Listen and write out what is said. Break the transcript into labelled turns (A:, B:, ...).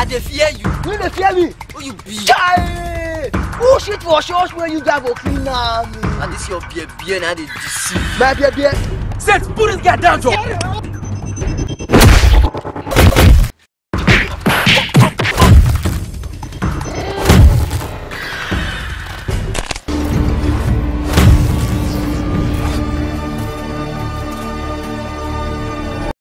A: dey fear you.
B: You dey fear me?
A: Who you be?
B: Chai! Who shit for church when you guys go clean now?
A: And this your beer now they deceive.
B: My beer.
C: Set, put this guy down, Joe.